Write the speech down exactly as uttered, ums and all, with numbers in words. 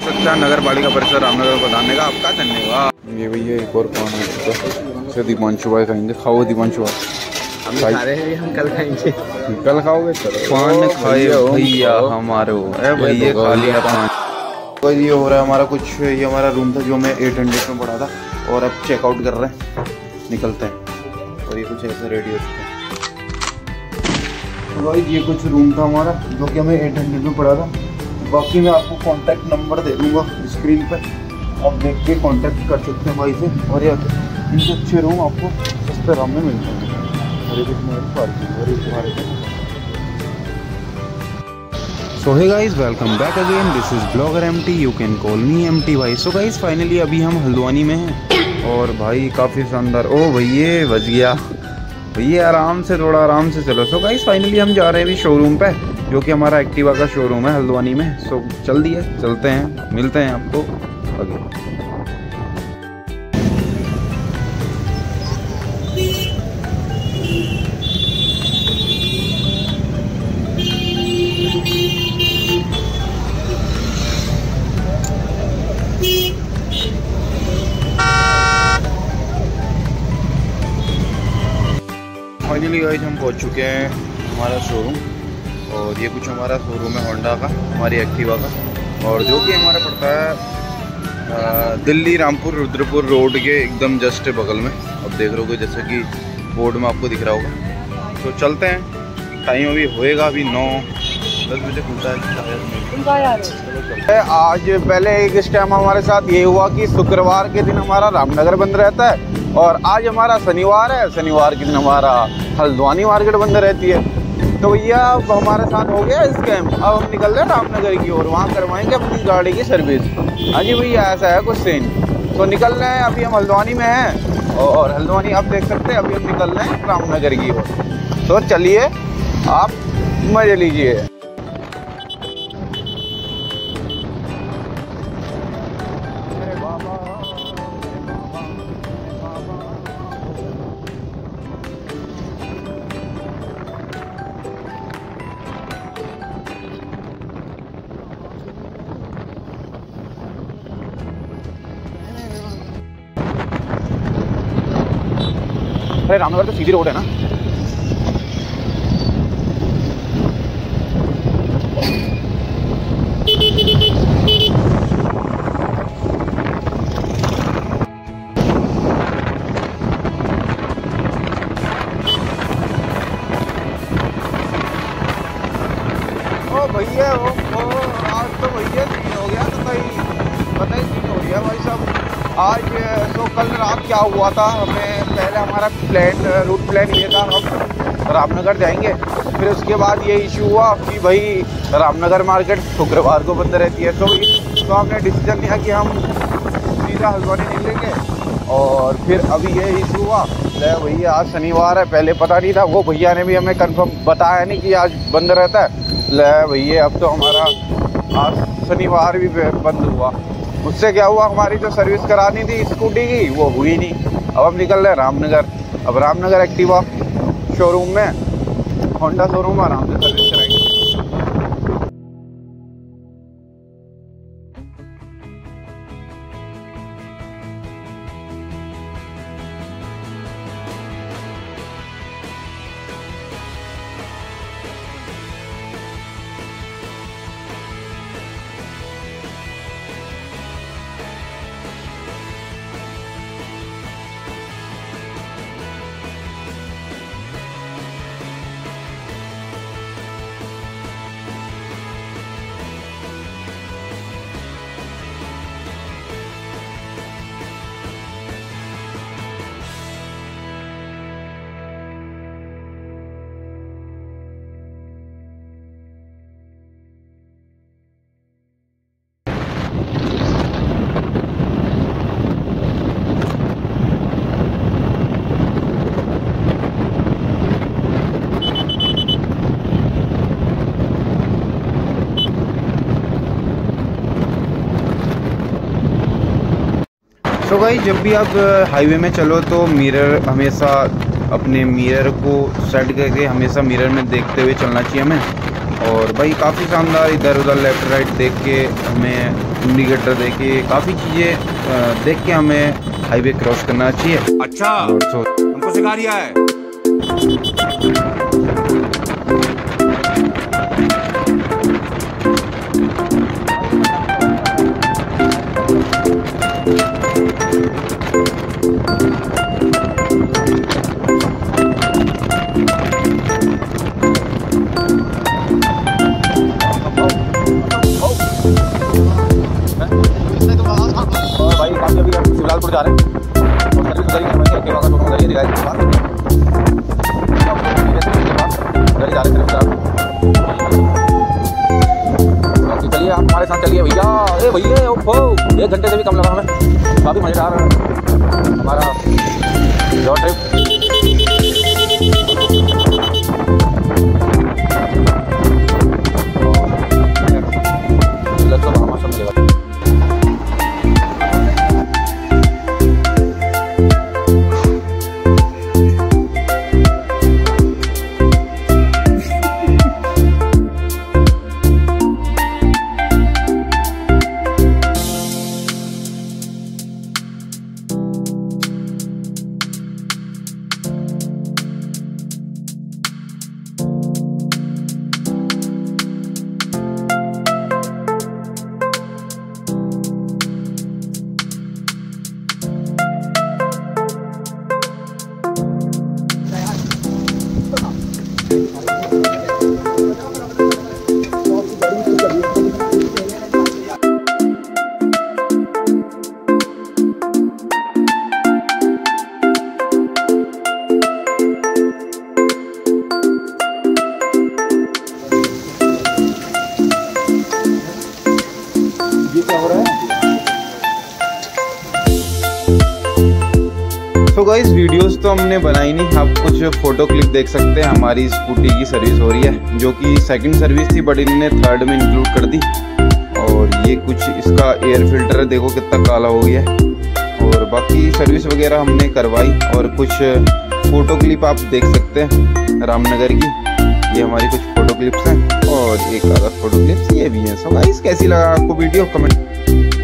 सकता है नगर पालिका परिषद रामनगर को बताने का आपका धन्यवाद। ये भैया एक और पान है इसका, दीपांशु भाई खाएंगे। खाओ दीपांशु भाई। हम खा रहे हैं, हम कल खाएंगे। कल खाओगे? पान खाए भैया हमारे भैया खा लिया पान। तो ये हो रहा है हमारा कुछ, ये हमारा रूम था जो मैं एट हंड्रेड में पढ़ा था और अब चेकआउट कर रहे हैं, निकलते हैं। और ये कुछ ऐसा रेडी हो चुका है। भाई ये कुछ रूम था हमारा जो कि हमें एट हंड्रेड में पड़ा था। बाकी मैं आपको कांटेक्ट नंबर दे दूंगा स्क्रीन पर, आप देख के कांटेक्ट कर सकते हैं भाई से। और ये इनके अच्छे रूम आपको सस्ते दाम में मिलते हैं। So hey guys, welcome back again, this is blogger MT, you can call me MT भाई। सो गाइस फाइनली अभी हम हल्द्वानी में हैं और भाई काफ़ी शानदार। ओ भैया बच गया भैया, आराम से, थोड़ा आराम से चलो। सो गाइस फाइनली हम जा रहे हैं अभी शोरूम पे, जो कि हमारा एक्टिवा का शोरूम है हल्द्वानी में। सो चल दिए, चलते हैं, मिलते हैं आपको आगे। फाइनली गाइस हम पहुंच चुके हैं हमारा शोरूम, और ये कुछ हमारा शोरूम है होंडा का, हमारी एक्टिवा का, और जो कि हमारा पड़ता है दिल्ली रामपुर रुद्रपुर रोड के एकदम जस्ट बगल में। अब देख रहे हो जैसे कि बोर्ड में आपको दिख रहा होगा। तो चलते हैं, टाइम अभी होएगा अभी नौ दस बजे खुलता है। आज पहले एक स्कैम हमारे साथ ये हुआ कि शुक्रवार के दिन हमारा रामनगर बंद रहता है, और आज हमारा शनिवार है, शनिवार के दिन हमारा हल्द्वानी मार्केट बंद रहती है। तो भैया अब हमारे साथ हो गया स्कैम। अब हम निकल रहे हैं रामनगर की ओर, वहाँ करवाएंगे अपनी गाड़ी की सर्विस। हाँ जी भैया, ऐसा है कुछ सीन। तो निकल रहे हैं, अभी हम हल्द्वानी में हैं, और हल्द्वानी आप देख सकते हैं। अभी हम निकल रहे हैं रामनगर की ओर। तो चलिए आप मजे लीजिए। अरे रामनगर तो सीधी रोड है ना। ओ भैया वो, वो आज तो भैया सीन हो गया, तो भाई पता ही सीन हो गया भाई साहब। आज तो कल रात क्या हुआ था, हमें पहले हमारा प्लान रूट प्लान ये था हम रामनगर जाएंगे, फिर उसके बाद ये इशू हुआ कि भाई रामनगर मार्केट शुक्रवार को बंद रहती है। तो तो हमने डिसीजन लिया कि हम सीधा हल्द्वानी निकलेंगे, और फिर अभी ये इशू हुआ। ले भैया आज शनिवार है, पहले पता नहीं था, वो भैया ने भी हमें कंफर्म बताया नहीं कि आज बंद रहता है। ले भैया अब तो हमारा आज शनिवार भी बंद हुआ। उससे क्या हुआ, हमारी जो सर्विस करानी थी स्कूटी की वो हुई नहीं। अब हम निकल रहे हैं रामनगर। अब रामनगर एक्टिवा शोरूम में, होंडा शोरूम में आराम से सर्विस कराएंगे। तो भाई जब भी आप हाईवे में चलो तो मिरर हमेशा, अपने मिरर को सेट करके हमेशा मिरर में देखते हुए चलना चाहिए हमें, और भाई काफ़ी शानदार, इधर उधर लेफ्ट राइट देख के हमें इंडिकेटर देख के काफ़ी चीज़ें देख के हमें हाईवे क्रॉस करना चाहिए। अच्छा, हमको सिखा रिया है। भाई काफी अभी हम शिवलालपुर जा रहे हैं और सर्विस उधर ही करवाएंगे, अकेला का उधर ही रिलायंस के पास उधर ही जा रहे हैं सिर्फ। बाकी चलिए आप हमारे साथ चलिए भैया। अरे भैया ओहो, एक घंटे से भी कम लगा हमें, काफ़ी मज़ेदार हमारा रोड ट्रिप। तो गाइस वीडियोस तो हमने बनाई नहीं, आप कुछ फोटो क्लिप देख सकते हैं। हमारी स्कूटी की सर्विस हो रही है, जो कि सेकंड सर्विस थी बट इन्होंने थर्ड में इंक्लूड कर दी। और ये कुछ इसका एयर फिल्टर है, देखो कितना काला हो गया है। और बाकी सर्विस वगैरह हमने करवाई और कुछ फ़ोटो क्लिप आप देख सकते हैं रामनगर की। ये हमारी कुछ फ़ोटो क्लिप्स हैं और एक आधा फ़ोटो क्लिप्स ये भी हैं। सो गाइस कैसी लगा आपको वीडियो, कमेंट